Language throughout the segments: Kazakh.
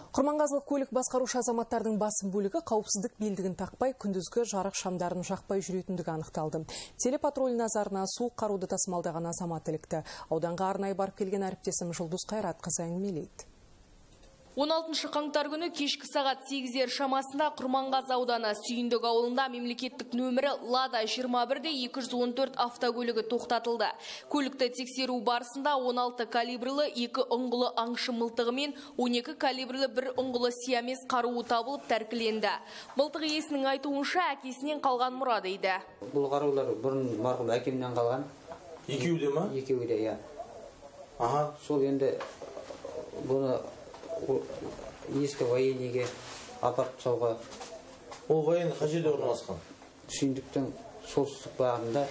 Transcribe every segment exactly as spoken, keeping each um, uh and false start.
Құрманғазылық көлік басқарушы азаматтардың басым бөлігі қауіпсіздік белдігін тақпай, күндізгі жарық шамдарын жақпай жүретіндігі анықталды. Телепатруль назарына суық қаруды тасымалдаған азамат ілікті. Ауданға арнайы барып келген әріптесім Жұлдыз Қайратқызы әңгімелейді. он алтыншы қаңтар күні кешкі сағат сегіздер шамасында Құрманғазы ауданы Сүйіндік ауылында мемлекеттік нөмірі Лада жиырма бір де екі жүз он төрт автокөлігі тоқтатылды. Көлікті тексеру барысында он алты калибрлы екі ұңғылы аңшы мылтығы мен он екі калибрлы бір ұңғылы сиамес қаруы табылып тәркіленді. Мылтық иесінің айтуынша әкесінен қалған мұра дейді. Бұл қарулар бұрын марқұм әкемнен қалған. Екеуі де ма? Екеуі де, иә. Аха. Сол енді бұны ескі военныйге апарып тастауға. Ол военный қай жерде орналасқан? Сүйіндіктің солтүстік бағытында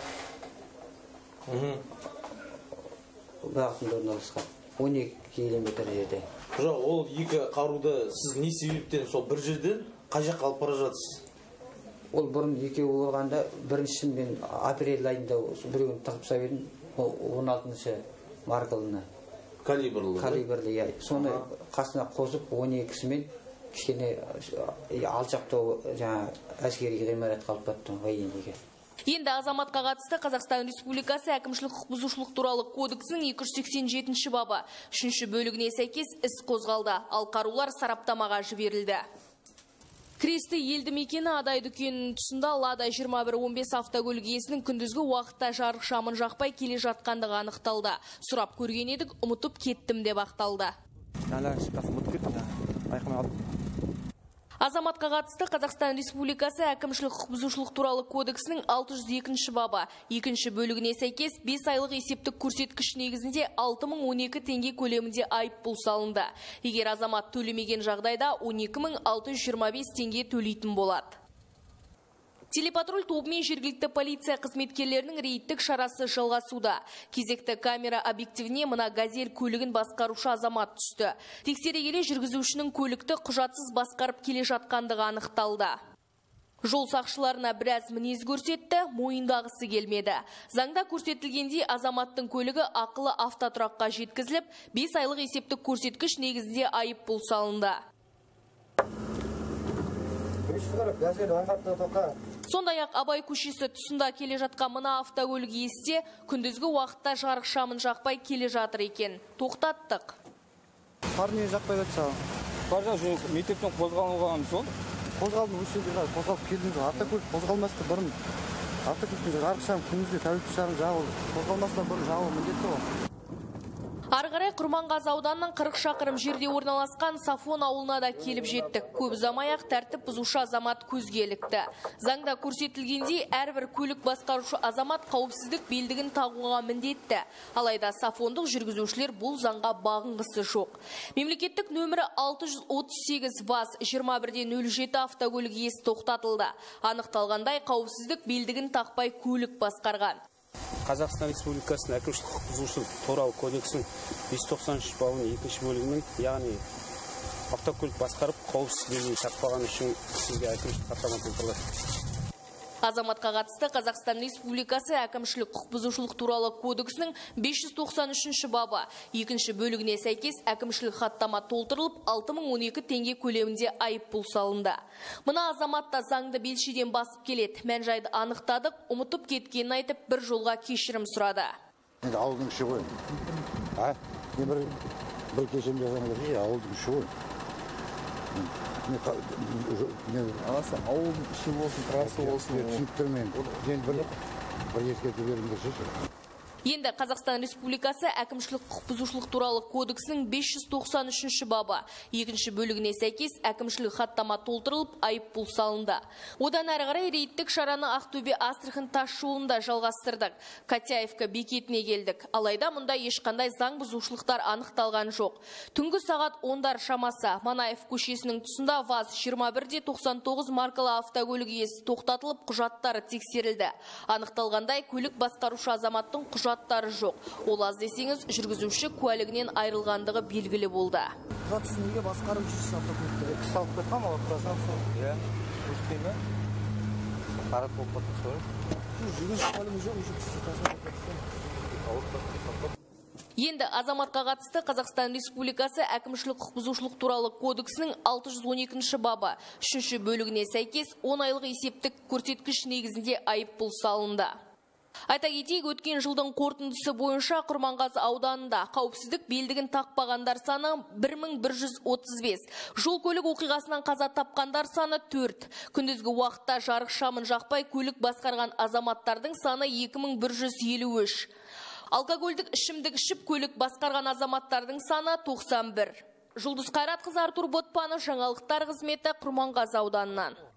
бағытында орналасқан. он екі километр жерде. Жоқ, ол екі қаруды сіз не себептен сол бір жерден қай жаққа алып бара жатсыз? Ол бұрын екеуі болғанда біріншісін мен апрель айында біреуін тығып тастап едім, он алтыншы маркалыны. Калибрлы. Калибрлы, иә. Соны қасына қосып он екісімен кішкене алшақтау жаңа әскери ғимаратқа алып баттым военныйге. Енді азаматқа қатысты Қазақстан Республикасы әкімшілік құқық бұзушылық туралы кодексінің екі жүз сексен жетінші бабы үшінші бөлігіне сәйкес іс қозғалды, ал қарулар сараптамаға жіберілді. Кресті елді мекені Адай дүкенінің тұсында Лада жиырма бір он бес автокөлік иесінің күндізгі уақытта жарық шамын жақпай келе жатқандығы анықталды. Сұрап көрген едік, ұмытып кеттім деп ақталды. Азаматқа қатысты Қазақстан Республикасы әкімшілік құқық бұзушылық туралы кодексінің алты жүз екінші бабы екінші бөлігіне сәйкес бес айлық есептік көрсеткіш негізінде алты мың он екі теңге көлемінде айыппұл салынды. Егер азамат төлемеген жағдайда он екі мың алты жүз жиырма бес теңге төлейтін болады. Телепатруль тобымен жергілікті полиция қызметкерлерінің рейдтік шарасы жалғасуда. Кезекті камера объективіне мына газель көлігін басқарушы азамат түсті. Тексере келе жүргізушінің көлікті құжатсыз басқарып келе жатқандығы анықталды. Жол сақшыларына біраз мінез көрсетті, мойындағысы келмеді. Заңда көрсетілгендей азаматтың көлігі ақылы автотұраққа жеткізіліп, бес айлық есептік көрсеткіш негізінде айыппұл салынды. Сондай-ақ Абай көшесі тұсында келе жатқан мына автокөлік иесі күндізгі уақытта жарық шамын жақпай келе жатыр екен. Тоқтаттық. Парни жақпай жатса. Баржа жоқ, мектептен қозғалған сол. Қозғалдым осы жерге қозғалып келдім. Автокөлік қозғалмасты бұрын. Автокөліктің жарық шамы күндізгі тәулікті шамы жағылды. Қозғалмастан бұрын жағылу міндетті ғой. Ары қарай Құрманғазы ауданының қырық шақырым жерде орналасқан Сафон ауылына да келіп жеттік. Көп ұзамай-ақ тәртіп бұзушы азамат көзге ілікті. Заңда көрсетілгендей әрбір көлік басқарушы азамат қауіпсіздік белдігін тағуға міндетті. Алайда Сафондық жүргізушілер бұл заңға бағынғысы жоқ. Мемлекеттік нөмірі алты жүз отыз сегіз ВАЗ жиырма бір де нөл жеті автокөлік иесі тоқтатылды. Анықталғандай қауіпсіздік белдігін тақпай көлік басқарған. Қазақстан Республикасының әкімшілік құқық бұзушылық туралы кодексінің бес жүз тоқсаныншы бабының екінші бөлігімен, яғни автокөлік басқарып қауіпсіз белгіні тақпағаны үшін сізге әкімшілік хаттама толтырылады. Азаматқа қатысты Қазақстан Республикасы әкімшілік құқық бұзушылық туралы кодексінің бес жүз тоқсан үшінші бабы екінші бөлігіне сәйкес әкімшілік хаттама толтырылып, алты мың он екі теңге көлемінде айыппұл салынды. Мына азаматта заңды белшеден басып келеді. Мән-жайды анықтадық, ұмытып кеткенін айтып, бір жолға кешірім сұрады. Енді ауылдың іші ғой. А? Бір бір кешірім жазған кезде ауылдың іші ғой. Аласың, ауылдың іші болсын, трассы болсын. Түсініктірмен, бір ескерту беріңдерші. Енді Қазақстан Республикасы әкімшілік құқық бұзушылық туралы кодексінің бес жүз тоқсан үшінші бабы екінші бөлігіне сәйкес әкімшілік хаттама толтырылып, айыппұл салынды. Одан әрі қарай рейдтік шараны Ақтөбе-Астрахань тас жолында жалғастырдық. Катяевка бекетіне келдік. Алайда мұнда ешқандай заң бұзушылықтар анықталған жоқ. Түнгі сағат ондар шамасы Манаев көшесінің тұсында ВАЗ жиырма бір де тоқсан тоғыз маркалы автокөлік иесі тоқтатылып, құжаттары тексерілді. Анықталғандай, көлік басқарушы азаматтың құжаттары құжаттары жоқ. Ол аз десеңіз, жүргізуші куәлігінен айырылғандығы белгілі болды. Құжат сіз неге басқарып жүрсіз автокөлікті? Кісі алып кетқан ма? Иә, көрсетейін бе? Қарат болып баттық солай. Жүргізуші куәлігі жоқ, Енді азаматқа қатысты Қазақстан Республикасы әкімшілік құқық бұзушылық туралы кодексінің алты жүз он екінші бабы үшінші бөлігіне сәйкес он айлық есептік көрсеткіш негізінде айыппұл салынды. Айта кетейік, өткен жылдың қорытындысы бойынша Құрманғазы ауданында қауіпсіздік белдігін тақпағандар саны бір мың бір жүз отыз бес, жол көлік оқиғасынан қаза тапқандар саны төрт, күндізгі уақытта жарық шамын жақпай көлік басқарған азаматтардың саны екі мың бір жүз елу үш. Алкогольдік ішімдік ішіп көлік басқарған азаматтардың саны тоқсан бір. Жұлдыз Қайратқызы, Артур Ботпанов, жаңалықтар қызметі, Құрманғазы ауданынан.